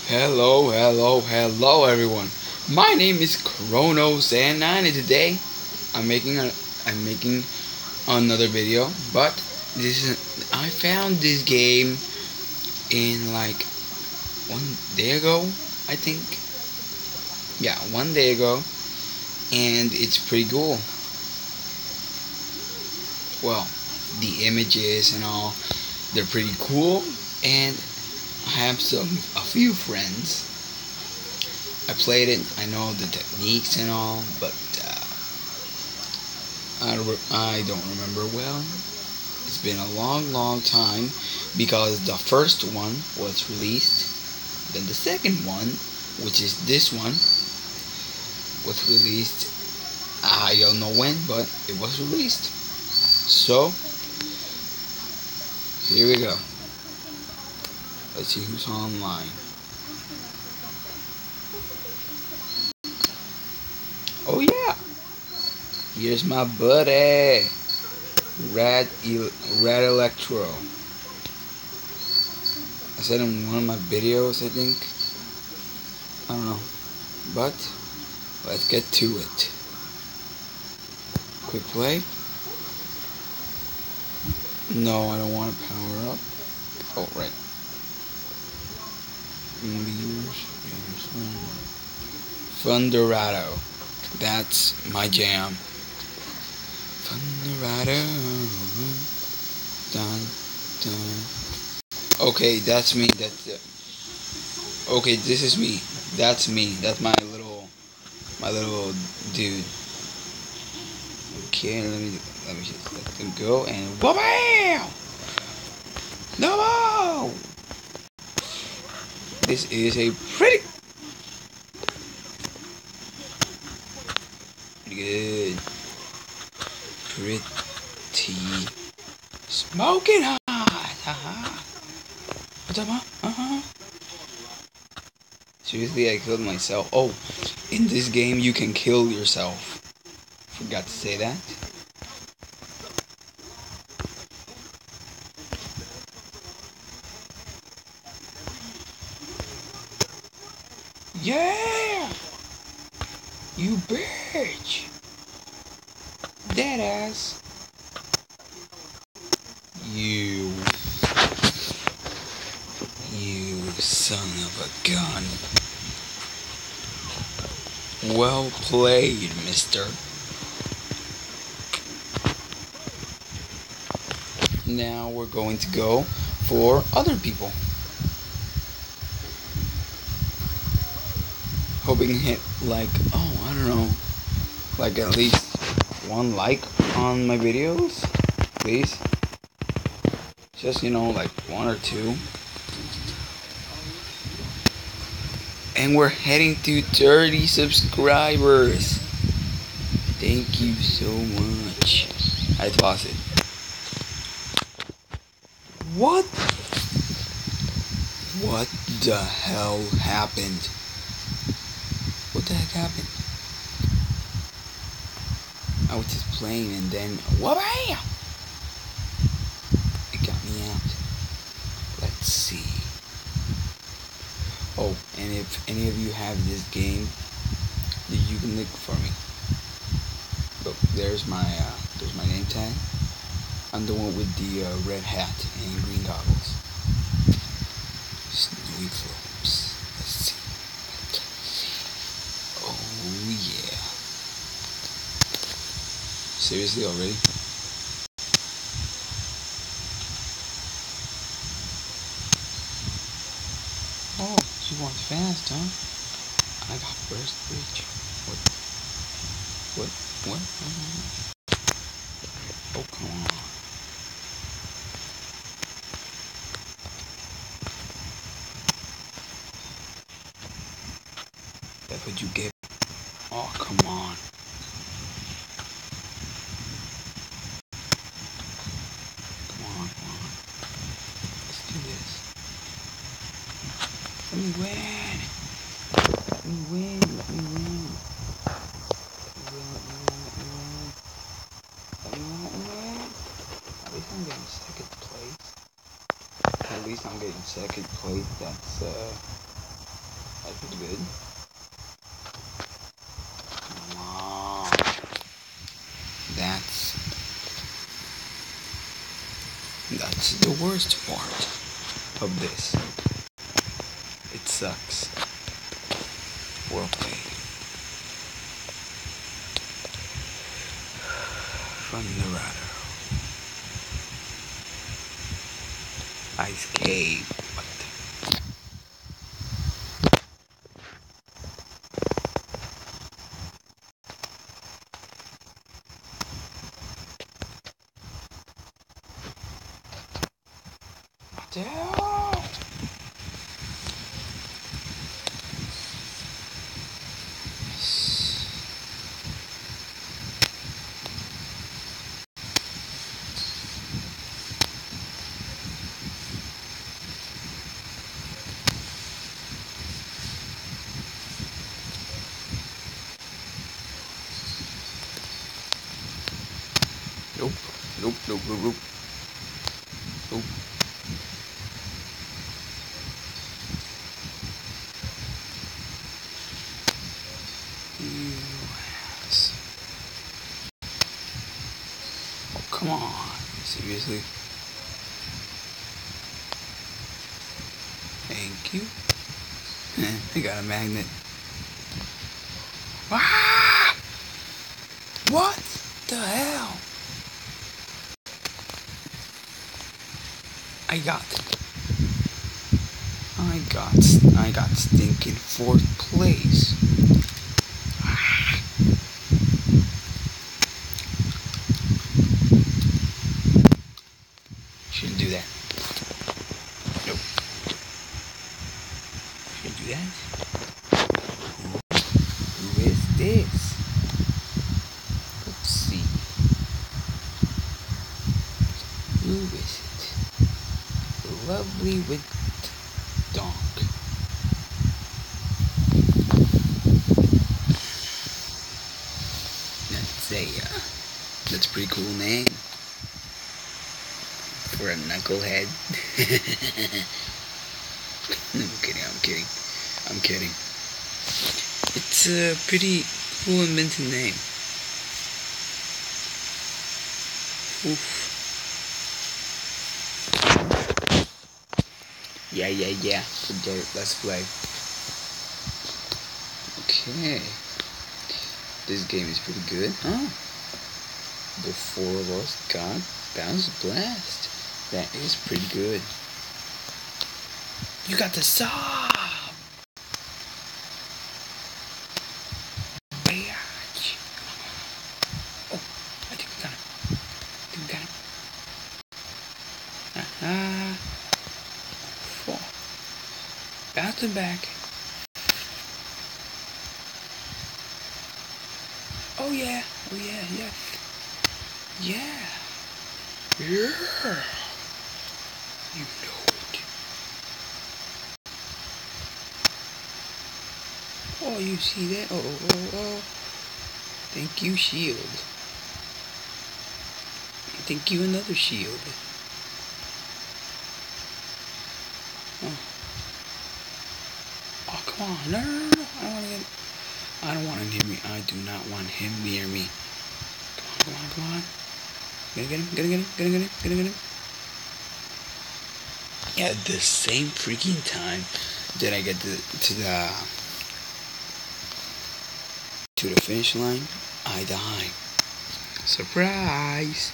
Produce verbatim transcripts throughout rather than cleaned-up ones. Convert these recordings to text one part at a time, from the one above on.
Hello, hello, hello everyone. My name is Chronos and nine and today I'm making a I'm making another video, but this is I found this game in like one day ago, I think. Yeah, one day ago, and it's pretty cool. Well, the images and all, they're pretty cool, and I have some a few friends. I played it. I know the techniques and all, but uh, I don't, I don't remember well. It's been a long, long time because the first one was released. Then the second one, which is this one, was released. I don't know when, but it was released. So here we go. Let's see who's online. Oh yeah, here's my buddy, Rad El- Rad Electro. I said in one of my videos, I think. I don't know, but let's get to it. Quick play. No, I don't want to power up. Oh, right. Thunderado. That's my jam. Thunderado. Dun, dun. Okay, that's me. That's it. Okay, this is me. That's me. That's my little, my little dude. Okay, let me let me just let them go and bam! No! This is a pretty, pretty good, pretty smoking hot. Uh-huh. What's up, huh? Uh-huh. Seriously, I killed myself. Oh, in this game you can kill yourself. Forgot to say that. Yeah! You bitch! Dead ass. You. You son of a gun. Well played, mister. Now we're going to go for other people. Hoping to hit like, oh, I don't know, like at least one like on my videos, please. Just, you know, like one or two. And we're heading to thirty subscribers. Thank you so much. I pause it. What? What the hell happened? What the heck happened? I was just playing and then wham! It got me out. Let's see. Oh, and if any of you have this game, then you can look for me. Look, there's my uh, there's my name tag. I'm the one with the uh, red hat and green goggles. Snowy slopes. Let's see. Oh yeah. Seriously already? Oh, she wants fast, huh? I got first, bitch. What? What? What? Oh, come on. That's what you get. Oh, come on. Come on, come on. Let's do this. Let me win. Let me win. Let me win. Let me win. Let me win. Let me win. Let me win. At least I'm getting second place. At least I'm getting second place. That's, uh... That's pretty good. Come on. That's that's the worst part of this. It sucks. Well played. Thunderado. Ice Cave. What? What the hell? Nope. Nope, nope, nope, nope. Nope. Yes. Oh, come on. Seriously? Thank you. I got a magnet. Ah! What the hell? I got, I got, I got stinking fourth place. Ah. Shouldn't do that. Nope. Shouldn't do that. Who, who is this? Let's see. Who is it? Lovely with donk. That's a, uh, that's a pretty cool name for a knucklehead. I'm kidding, I'm kidding, I'm kidding. It's a pretty cool invented name. Oof. Yeah, yeah, yeah. Forget it. Let's play. Okay. This game is pretty good, huh? Before Lost God Bounce Blast. That is pretty good. You got the saw! Bitch. Oh, I think we got him. I think we got him. Uh-huh. Four. Bouncing back. Oh yeah, oh yeah, yeah. Yeah. Yeah. You know it. Oh, you see that? Oh, oh, oh, oh. Thank you, shield. Thank you, another shield. Oh. Oh, come on. No, no, no, no. I don't want to get... I don't want him near me. I do not want him near me. Come on, come on, come on. Gonna get him, gonna get him, gonna get him, gonna get him. At the same freaking time that I get to, to the to the finish line, I die. Surprise!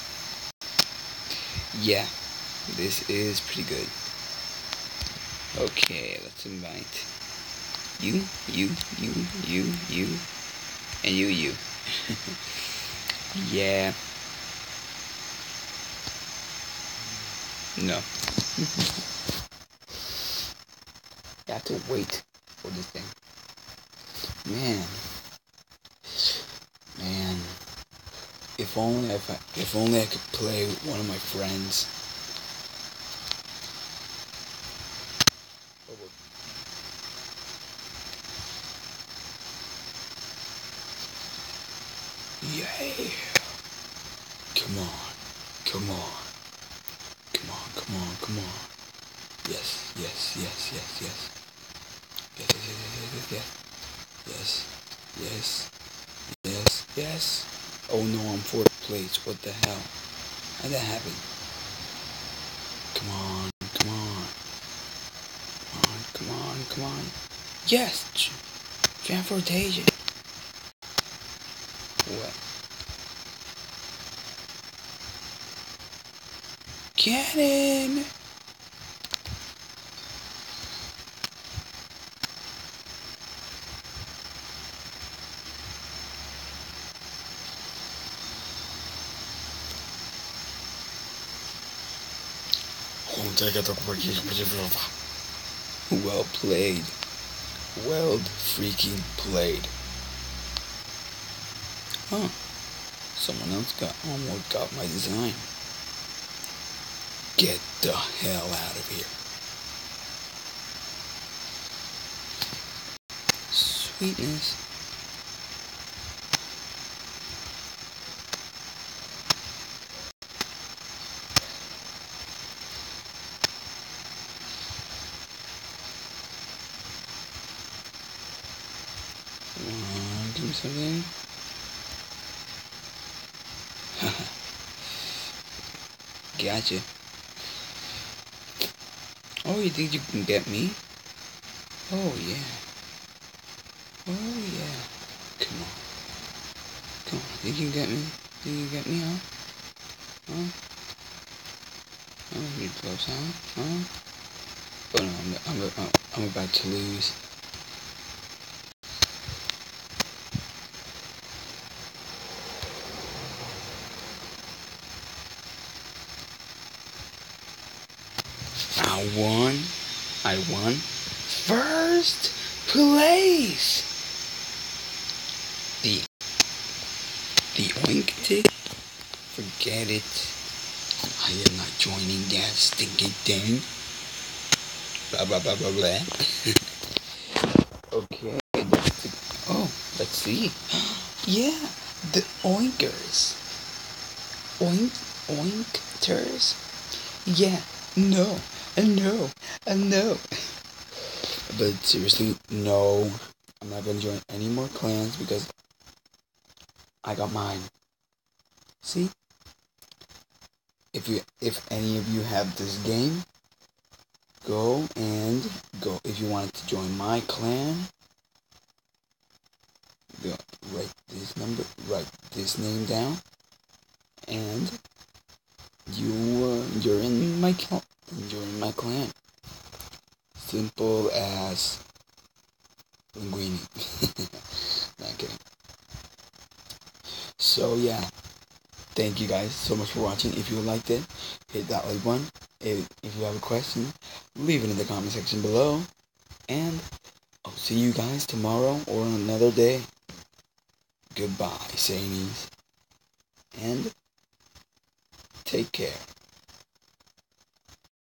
Yeah, this is pretty good. Okay, let's invite you, you, you, you, you, and you, you. Yeah. No. You have to wait for this thing. Man. Man. If only if I, if only I could play with one of my friends. Yeah. Come on. Come on. Come on, come on, come on. Yes, yes, yes, yes, yes. Yes, yes, yes, yes, yes, yes. Oh no, I'm fourth place. What the hell? How'd that happen? Come on, come on. Come on, come on, come on. Yes! Transportation. What? Cannon! Well played. Well freaking played. Huh. Someone else got almost got my design. Get the hell out of here. Sweetness. Uh, give me something. Gotcha. Oh, you think you can get me? Oh, yeah. Oh, yeah. Come on. Come on. Think you can get me? Think you can get me, huh? Huh? Oh, you close, huh? Huh? Oh, no, I'm, I'm, I'm, I'm about to lose. I won. I won. First place. The the oink tick. Forget it. I am not joining that stinking thing. Blah blah blah blah blah. Okay. That's the, oh, let's see. Yeah, the oinkers. Oink oinkters. Yeah. No. And no. And no. But seriously, no. I'm not gonna join any more clans because I got mine. See? If you if any of you have this game, go and go. If you wanted to join my clan, go write this number, write this name down, and you uh, you're in my clan. You're in my clan. Simple as linguini. Not kidding. So yeah, thank you guys so much for watching. If you liked it, hit that like button. If, if you have a question, leave it in the comment section below. And I'll see you guys tomorrow or another day. Goodbye, Samies. And take care.